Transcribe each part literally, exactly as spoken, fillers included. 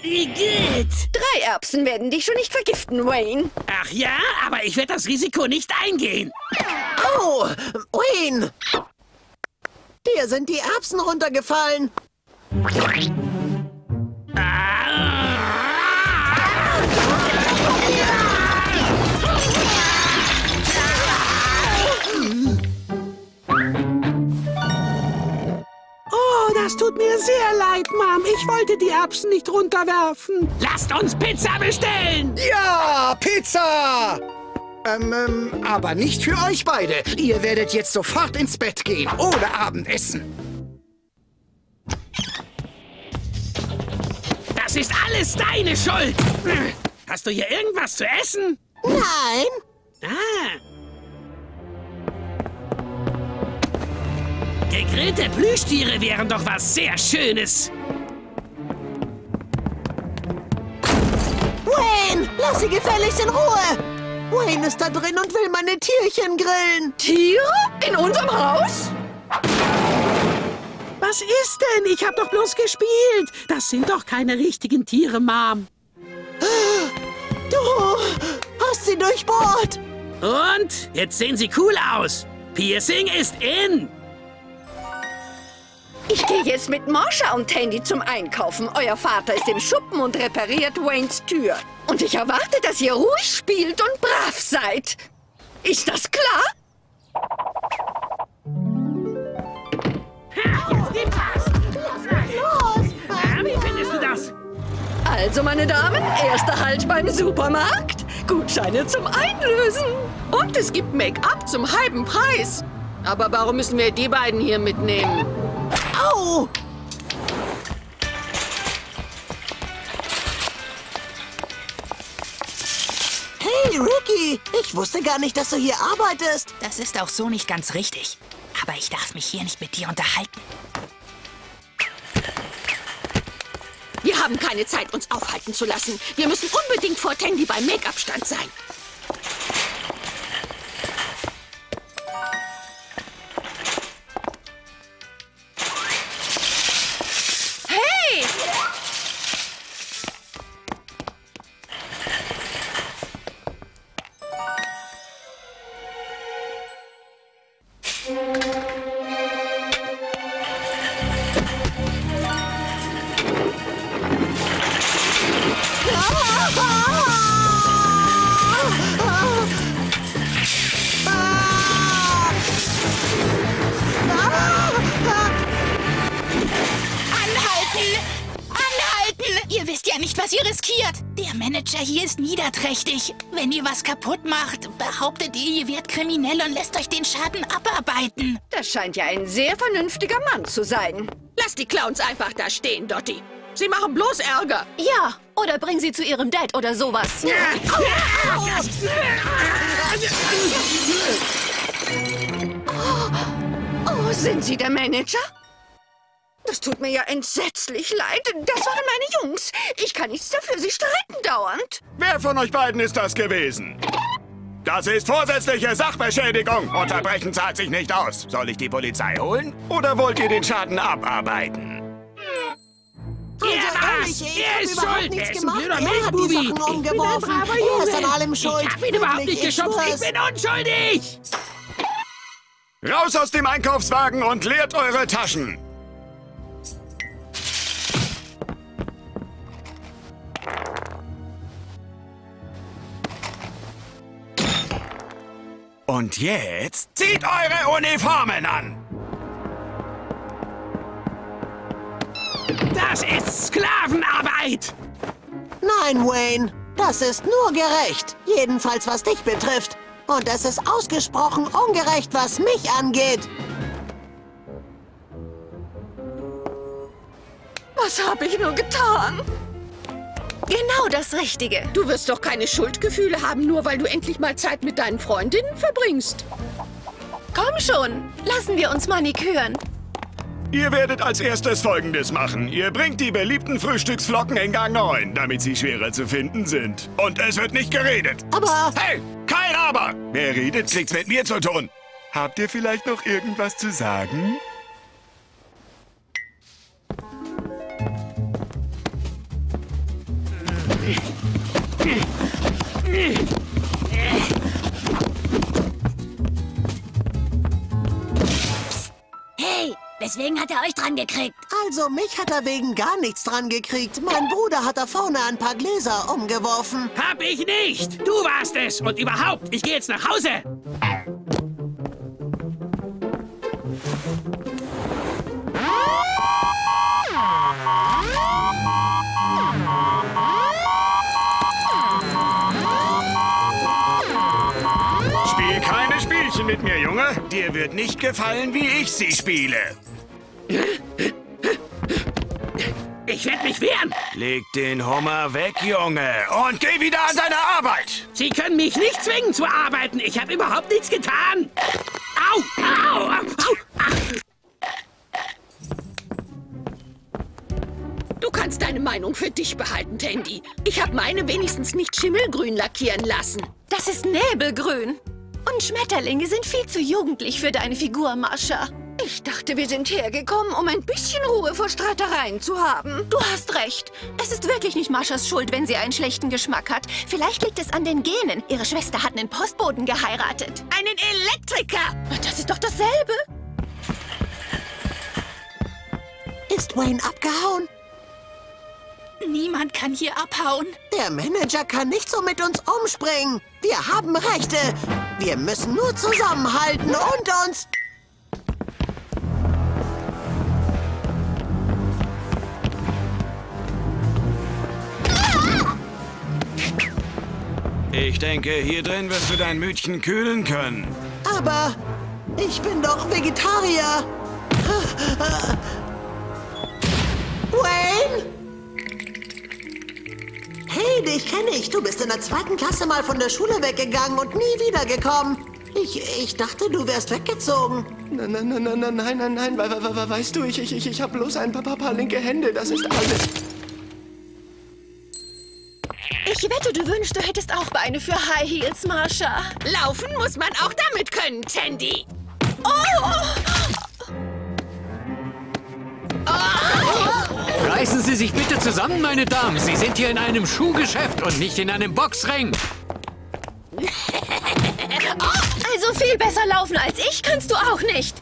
Igitt! Drei Erbsen werden dich schon nicht vergiften, Wayne. Ach ja, aber ich werde das Risiko nicht eingehen. Oh, Wayne! Dir sind die Erbsen runtergefallen. Oh, das tut mir sehr leid, Mom. Ich wollte die Erbsen nicht runterwerfen. Lasst uns Pizza bestellen! Ja, Pizza! Ähm, ähm, aber nicht für euch beide. Ihr werdet jetzt sofort ins Bett gehen, ohne Abendessen. Das ist alles deine Schuld! Hast du hier irgendwas zu essen? Nein. Ah. Gegrillte Plüschtiere wären doch was sehr Schönes. Wayne, lass sie gefälligst in Ruhe. Wayne ist da drin und will meine Tierchen grillen. Tiere? In unserem Haus? Was ist denn? Ich habe doch bloß gespielt. Das sind doch keine richtigen Tiere, Mom. Du hast sie durchbohrt. Und? Jetzt sehen sie cool aus. Piercing ist in. Ich gehe jetzt mit Marsha und Tandy zum Einkaufen. Euer Vater ist im Schuppen und repariert Waynes Tür. Und ich erwarte, dass ihr ruhig spielt und brav seid. Ist das klar? Ha, jetzt gibt's was. Los! Na, wie findest du das? Also, meine Damen, erster Halt beim Supermarkt. Gutscheine zum Einlösen. Und es gibt Make-up zum halben Preis. Aber warum müssen wir die beiden hier mitnehmen? Au! Hey, Ricky! Ich wusste gar nicht, dass du hier arbeitest. Das ist auch so nicht ganz richtig. Aber ich darf mich hier nicht mit dir unterhalten. Wir haben keine Zeit, uns aufhalten zu lassen. Wir müssen unbedingt vor Tandy beim Make-up-Stand sein. Hey! Anhalten! Anhalten! Ihr wisst ja nicht, was ihr riskiert. Der Manager hier ist niederträchtig. Wenn ihr was kaputt macht, behauptet ihr, ihr werdet kriminell und lässt euch den Schaden abarbeiten. Das scheint ja ein sehr vernünftiger Mann zu sein. Lass die Clowns einfach da stehen, Dottie. Sie machen bloß Ärger. Ja, oder bring sie zu ihrem Dad oder sowas. Oh, sind Sie der Manager? Das tut mir ja entsetzlich leid. Das waren meine Jungs. Ich kann nichts dafür, sie streiten dauernd. Wer von euch beiden ist das gewesen? Das ist vorsätzliche Sachbeschädigung. Unterbrechen zahlt sich nicht aus. Soll ich die Polizei holen? Oder wollt ihr den Schaden abarbeiten? Er ehrlich, war's! ich Er hab ist überhaupt schuld! nichts Er ist ein gemacht. blöder Er hat die Milchbubi! Sachen Ich bin ein umgeworfen. braver Er ist an Junge. allem schuld. Ich hab ihn überhaupt Wirklich, nicht ich geschubst! Ich schwör's. bin unschuldig! Raus aus dem Einkaufswagen und leert eure Taschen! Und jetzt zieht eure Uniformen an! Das ist Sklavenarbeit! Nein, Wayne. Das ist nur gerecht. Jedenfalls, was dich betrifft. Und es ist ausgesprochen ungerecht, was mich angeht. Was habe ich nur getan? Genau das Richtige. Du wirst doch keine Schuldgefühle haben, nur weil du endlich mal Zeit mit deinen Freundinnen verbringst. Komm schon, lassen wir uns maniküren. Ihr werdet als erstes Folgendes machen. Ihr bringt die beliebten Frühstücksflocken in Gang neun, damit sie schwerer zu finden sind. Und es wird nicht geredet. Aber... Hey, kein Aber! Wer redet, nichts mit mir zu tun. Habt ihr vielleicht noch irgendwas zu sagen? Deswegen hat er euch dran gekriegt. Also, mich hat er wegen gar nichts dran gekriegt. Mein Bruder hat da vorne ein paar Gläser umgeworfen. Hab ich nicht! Du warst es! Und überhaupt, ich gehe jetzt nach Hause! Spiel keine Spielchen mit mir, Junge. Dir wird nicht gefallen, wie ich sie spiele. Ich werde mich wehren! Leg den Hummer weg, Junge, und geh wieder an deine Arbeit! Sie können mich nicht zwingen zu arbeiten. Ich habe überhaupt nichts getan. Au! Au! Au! Au! Du kannst deine Meinung für dich behalten, Tandy. Ich habe meine wenigstens nicht schimmelgrün lackieren lassen. Das ist Nebelgrün. Und Schmetterlinge sind viel zu jugendlich für deine Figur, Mascha. Ich dachte, wir sind hergekommen, um ein bisschen Ruhe vor Streitereien zu haben. Du hast recht. Es ist wirklich nicht Maschas Schuld, wenn sie einen schlechten Geschmack hat. Vielleicht liegt es an den Genen. Ihre Schwester hat einen Postboten geheiratet. Einen Elektriker! Das ist doch dasselbe. Ist Wayne abgehauen? Niemand kann hier abhauen. Der Manager kann nicht so mit uns umspringen. Wir haben Rechte. Wir müssen nur zusammenhalten und uns... Ich denke, hier drin wirst du dein Mütchen kühlen können. Aber ich bin doch Vegetarier. Wayne? Hey, dich kenne ich. Du bist in der zweiten Klasse mal von der Schule weggegangen und nie wiedergekommen. Ich, ich dachte, du wärst weggezogen. Nein, nein, nein, nein, nein, nein, nein, nein. We we we weißt du, ich, ich, ich, ich habe bloß ein paar, paar, paar linke Hände. Das ist alles. Ich wette, du wünschst, du hättest auch Beine für High Heels, Mascha. Laufen muss man auch damit können, Tandy. Oh! Reißen Sie sich bitte zusammen, meine Damen. Sie sind hier in einem Schuhgeschäft und nicht in einem Boxring. Also viel besser laufen als ich kannst du auch nicht.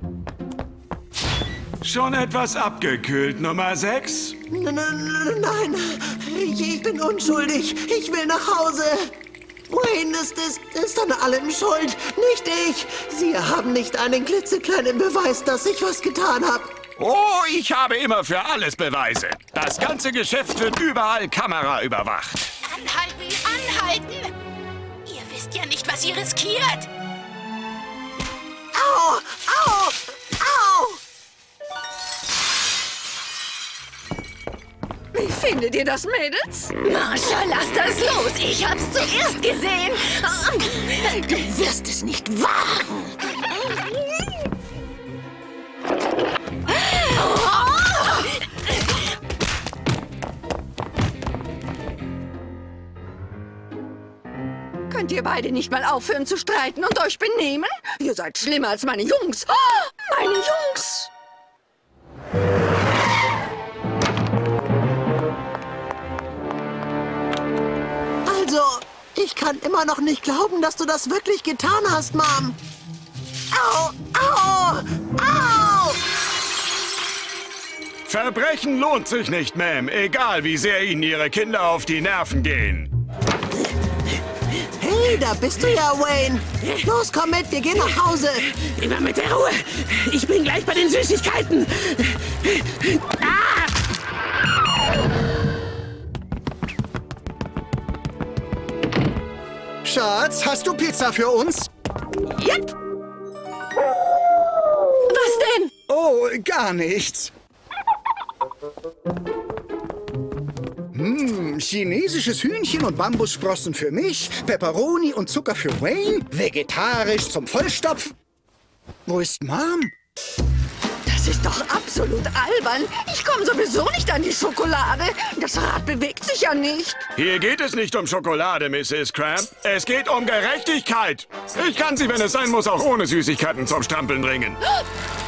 Schon etwas abgekühlt, Nummer sechs? N -n Nein, ich, ich bin unschuldig. Ich will nach Hause. Wayne ist, ist, ist an allem schuld, nicht ich. Sie haben nicht einen klitzekleinen Beweis, dass ich was getan habe. Oh, ich habe immer für alles Beweise. Das ganze Geschäft wird überall Kamera überwacht. Anhalten, anhalten! Ihr wisst ja nicht, was ihr riskiert. Au, au, au! Wie findet ihr das, Mädels? Mascha, lass das los. Ich hab's zuerst gesehen. Du wirst es nicht wagen. Könnt ihr beide nicht mal aufhören zu streiten und euch benehmen? Ihr seid schlimmer als meine Jungs. Oh, meine Jungs! Also, ich kann immer noch nicht glauben, dass du das wirklich getan hast, Mom. Au, au, au! Verbrechen lohnt sich nicht, Ma'am, egal wie sehr Ihnen Ihre Kinder auf die Nerven gehen. Hey, da bist du ja, Wayne. Los, komm mit, wir gehen nach Hause. Immer mit der Ruhe. Ich bin gleich bei den Süßigkeiten. Ah! Schatz, hast du Pizza für uns? Yep. Was denn? Oh, gar nichts. Hm, chinesisches Hühnchen und Bambussprossen für mich, Pepperoni und Zucker für Wayne, vegetarisch zum Vollstopfen. Wo ist Mom? Das ist doch absolut albern. Ich komme sowieso nicht an die Schokolade. Das Rad bewegt sich ja nicht. Hier geht es nicht um Schokolade, Misses Cramp. Es geht um Gerechtigkeit. Ich kann Sie, wenn es sein muss, auch ohne Süßigkeiten zum Strampeln bringen.